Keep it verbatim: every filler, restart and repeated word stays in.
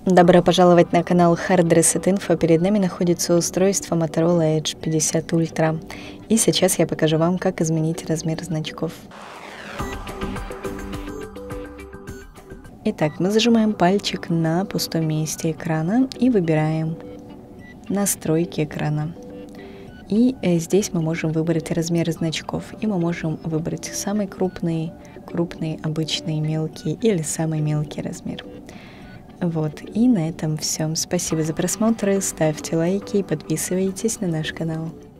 Добро пожаловать на канал Hard Reset Info. Перед нами находится устройство Motorola Edge пятьдесят Ultra. И сейчас я покажу вам, как изменить размер значков. Итак, мы зажимаем пальчик на пустом месте экрана и выбираем настройки экрана. И здесь мы можем выбрать размер значков. И мы можем выбрать самый крупный, крупный, обычный, мелкий или самый мелкий размер. Вот, и на этом все. Спасибо за просмотр, ставьте лайки и подписывайтесь на наш канал.